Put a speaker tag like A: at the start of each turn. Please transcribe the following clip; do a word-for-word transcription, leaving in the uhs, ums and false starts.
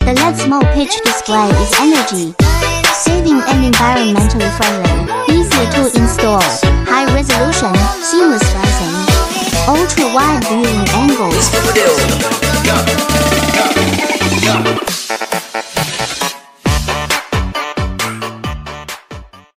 A: The L E D small pitch display is energy saving and environmentally friendly, easy to install, high resolution, seamless splicing, ultra wide viewing angles.